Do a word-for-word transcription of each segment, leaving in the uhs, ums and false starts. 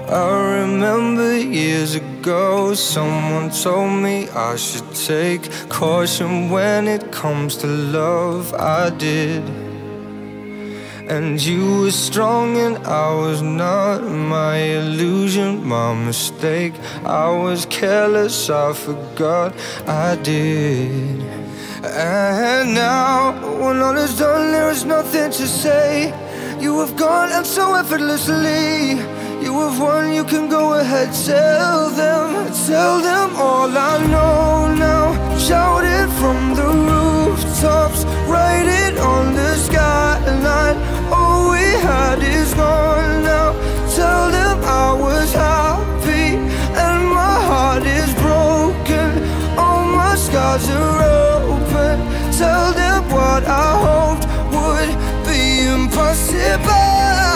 I remember years ago, someone told me I should take caution when it comes to love. I did. And you were strong and I was not. My illusion, my mistake. I was careless, I forgot I did. And now, when all is done, there is nothing to say. You have gone and so effortlessly. You have won, you can go ahead, tell them. Tell them all I know now. Shout it from the rooftops, write it on the skyline. All we had is gone now. Tell them I was happy and my heart is broken. All my scars are open. Tell them what I hoped would be impossible.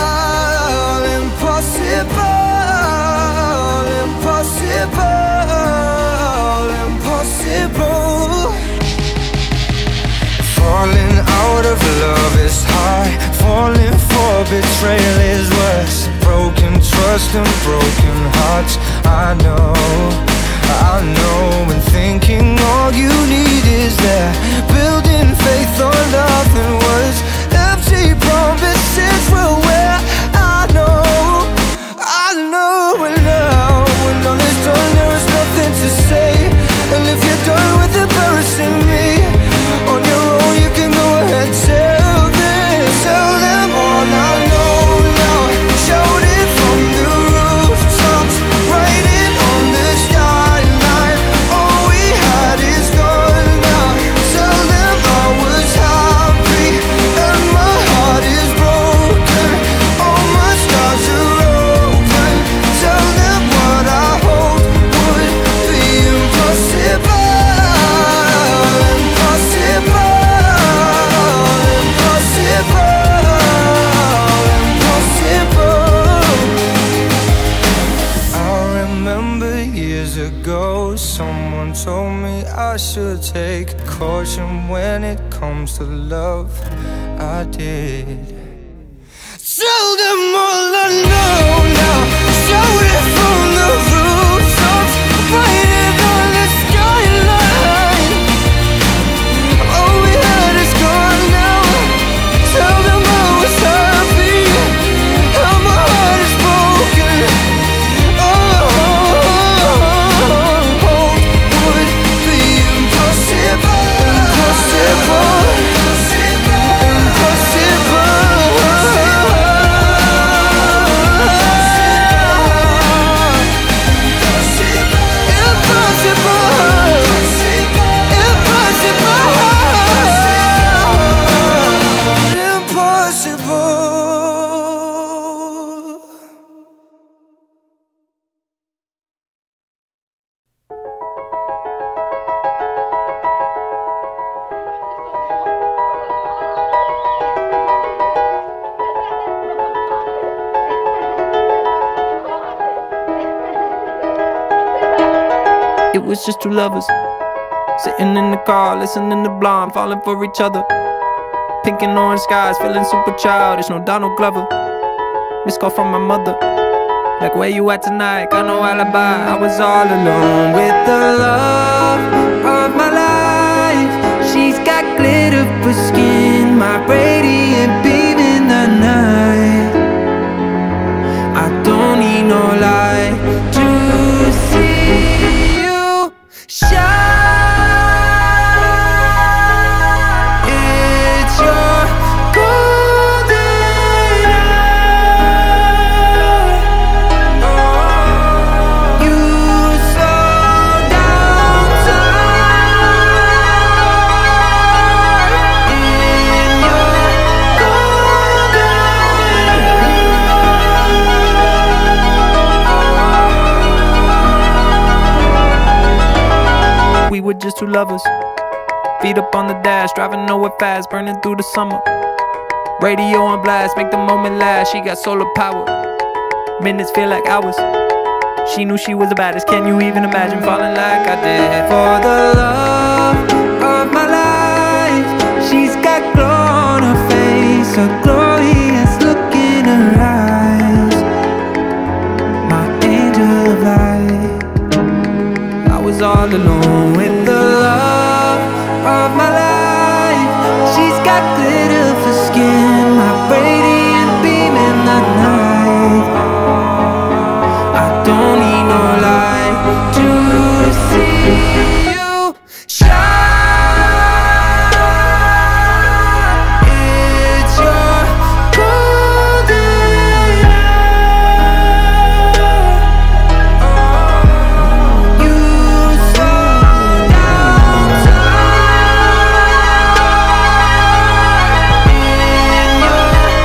Impossible, impossible, impossible. Falling out of love is high. Falling for betrayal is worse. Broken trust and broken hearts. I know, I know. And thinking all you need is that. Building faith on nothing words. Empty promises will wear. I know, I know. And now, when all is done, there is nothing to say. And if you're done with embarrassing me on your own, you can go ahead, tell them. Tell them all I know now. Shout it from the rooftops, write it on the skyline. All we had is gone now. Tell them I was happy and my heart is broken. All my scars are open. Tell them what I hoped would be impossible. Someone told me I should take caution when it comes to love. I did. Tell them all I know now. Shout it from the rooftops, write it on the skyline. All we had is gone now. Tell them I was happy and my heart is broken. It was just two lovers sitting in the car, listening to Blonde, falling for each other. Pink and orange skies, feeling super childish, no Donald Glover. Missed call from my mother, like where you at tonight, got no alibi. I was all alone with the love of my life. She's got glitter for skin, my radiant beam in the night. I don't need no light to see you shine. It's your golden hour. Oh, you slow down time in your golden hour. We were just two lovers, feet up on the dash, driving nowhere fast, burning through the summer. Radio on blast, make the moment last. She got solar power, minutes feel like hours. She knew she was the baddest, can you even imagine falling like I did? For the love of my life, she's got glow on her face, a glorious look in her eyes. My was all alone with the love of my life. She's got glitter for skin, my radiant beam in the night. I don't need no light to see you shine. It's your golden hour. You slow down time in your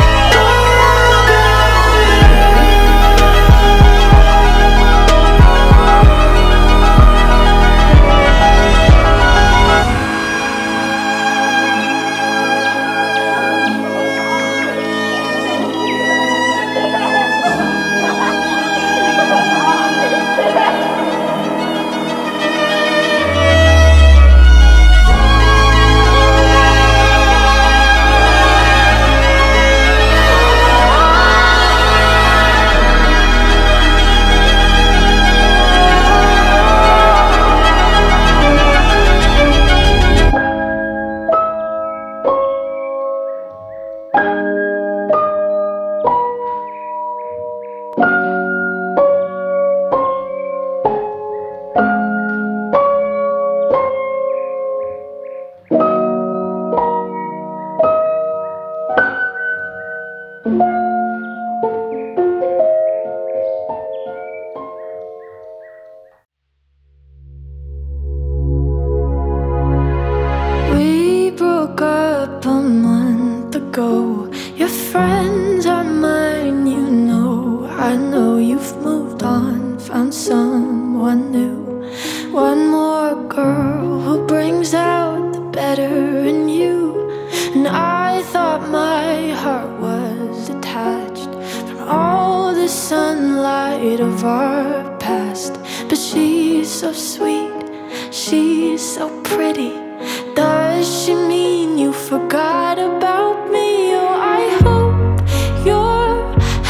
We broke up a month ago. Your friends are mine, you know. I know you've moved on, found someone new. One more girl who brings out the better in you. And I thought my heart was detached from all the sunlight of our past. But she's so sweet, she's so pretty. Does she mean you forgot about me? Oh, I hope you're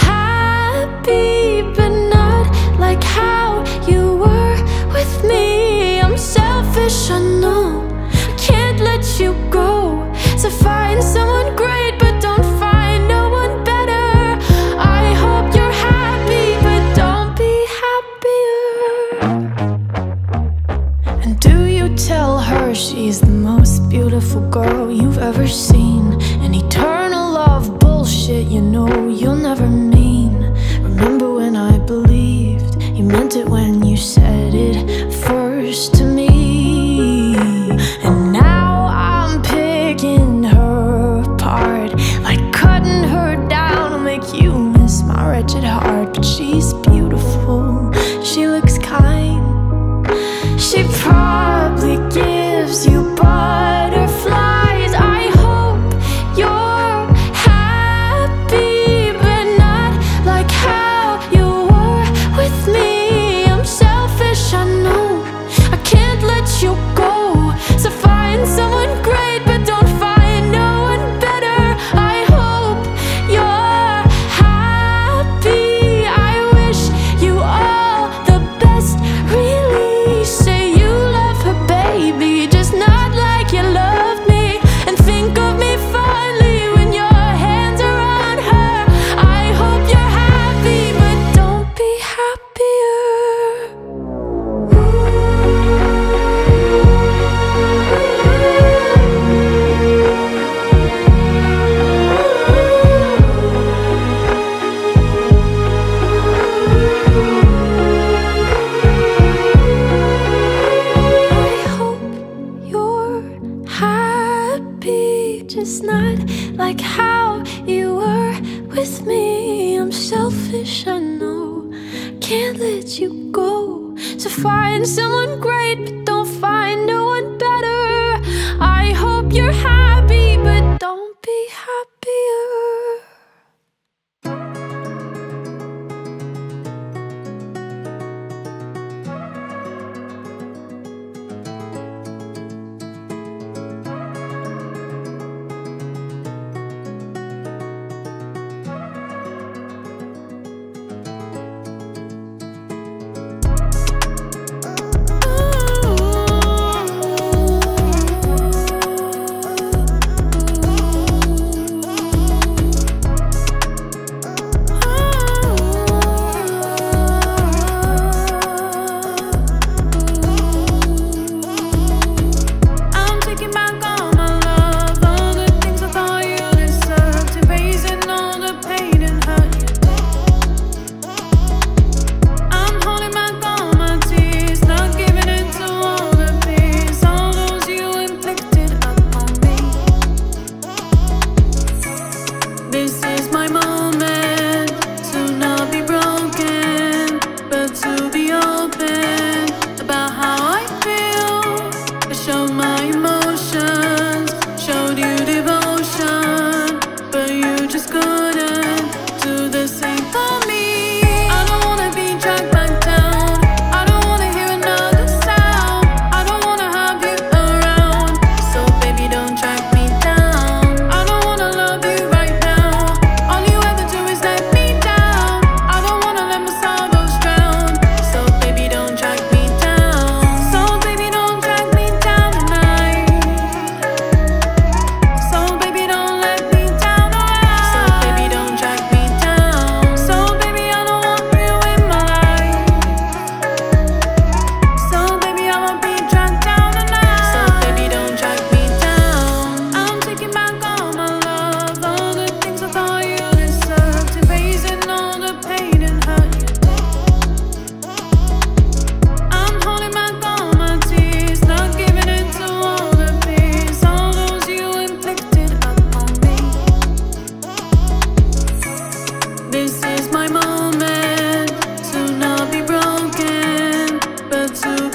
happy, but not like how you were with me. I'm selfish, I know, I can't let you go. So find someone great, but don't find no one better. I hope you're happy, but don't be happier. And do you tell her she's the most beautiful girl you've ever seen? An eternal love bullshit, you know you'll never mean. Remember when I believed you meant it when you said it first to me? And now I'm picking her apart, like cutting her down will make you miss my wretched heart. But she's beautiful, she looks kind, she probably gives you butterflies. I hope you're happy, but not like how you were with me. I'm selfish, I know, I can't let you go. So find someone great, but don't find no one better. I hope you're happy. I wish you all the best, really. Say you love her, baby, just not like you loved me. And think of me fondly when your hands are on her. I hope you're happy, but don't be happier. I hope you're happy, just not like how you were with me. I'm selfish, I know, can't let you go. So find someone great, but don't find no one better. I hope you're happy, but don't be happier.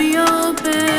open.